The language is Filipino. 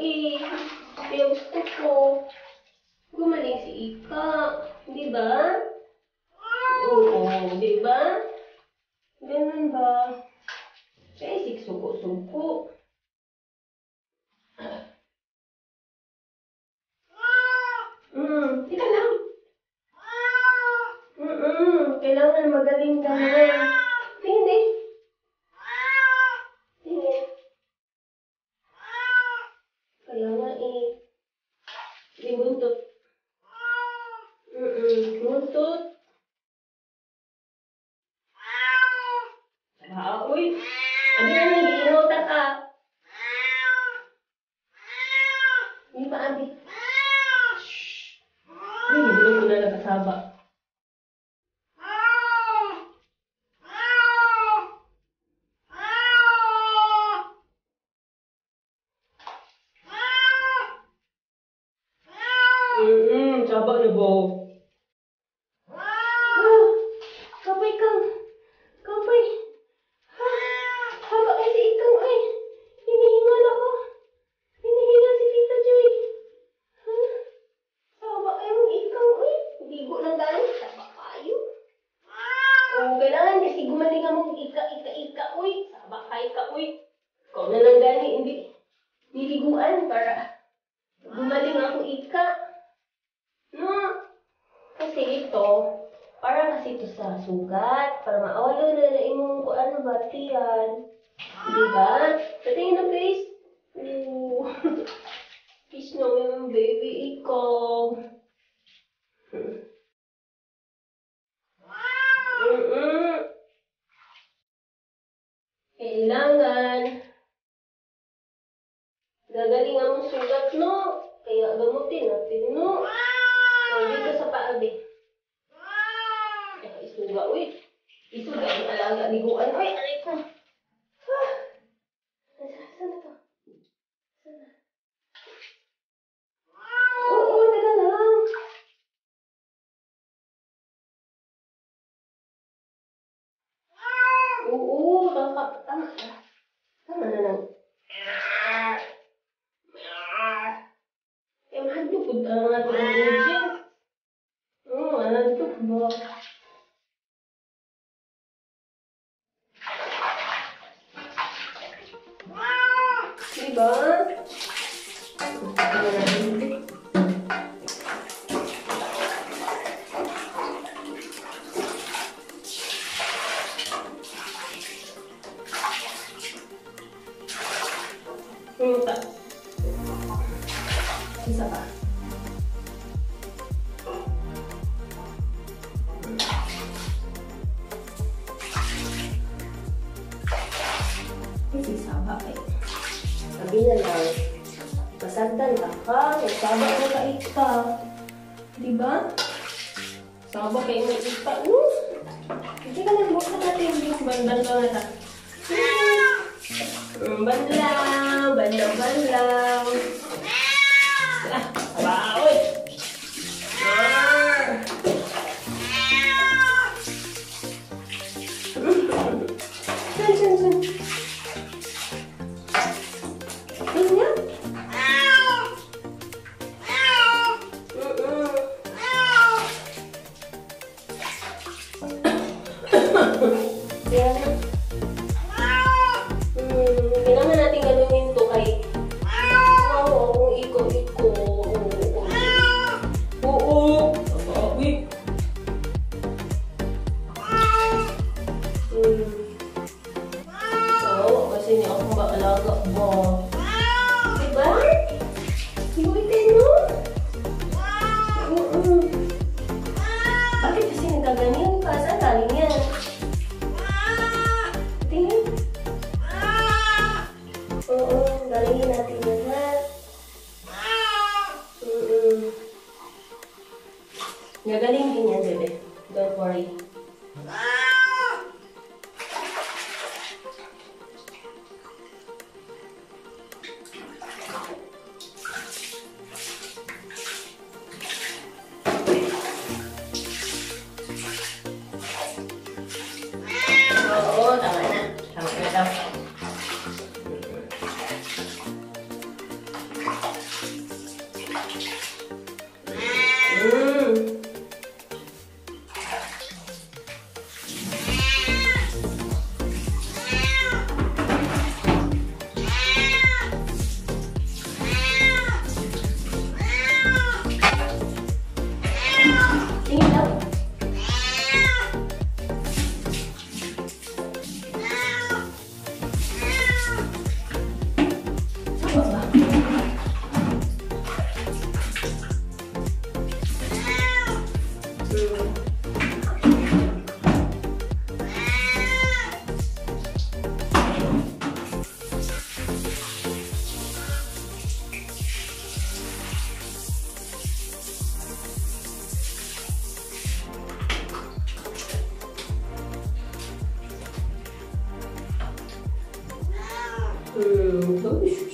eh. Kaya gusto ko. Gumaling si Ika. Di ba? Oo, di ba? Ganun ba? Kaya suko-suko. Ika lang. Kailangan magaling ka na. Hindi. Hindi. Kaya nga eh. Hindi buntot. Buntot. Uy. Ano yan eh, inuta ka. Hindi pa, Abi. Shhh. Hindi ko na nakasaba. Saba na ba? Kapay kang. Kapay. Haba kasi ikang ay. Hinihingal ako. Hinihingal si Tita Joy. Haba kayong ikang ay. Bigo lang galing. Saba kayo. Kailangan kasi gumaling mong ika. Uy. Saba kayo ka. Uy. Ikaw na lang gani. Hindi. Niliguan para gumaling ako ika. No. Kasi ito, para kasi ito sa sugat, para maawalo na imong kung ano ba, tiyan. Diba? Patingin na face. Kiss na yung baby ikaw. Kailangan. Gagaling ang sugat, no? Kaya gamutin natin, no? Dito sa paabi. Isuga, uy. Isuga ang alaga liguan. Uy, aray ko. Saan na to? Saan na? Oo, teka lang. Oo, tama na. Tama na lang. Mahal ang ating agent. Antok ba? Diba? Isa pa. Kasi saba kayo. Sabi na lang, masagdan ka ka, saba mo ka ika. Diba? Saba kayo ng ika, no? Hindi ka lang, buksan natin yung bandaw na ta. Bandaw. Saba, oy! San. Kailangan natin gawin ito kay kung iko. Oo. Uy. Kasi niya akong maalaga ba? Diba? Ibuitin mo? Bakit kasi nagaganyan ka? Saan galing yan? Tingin? Oo, galingin natin yan, ha? Gagaling din yan, bebe. Don't worry. Oo, tama na. Tama na daw. Bagus.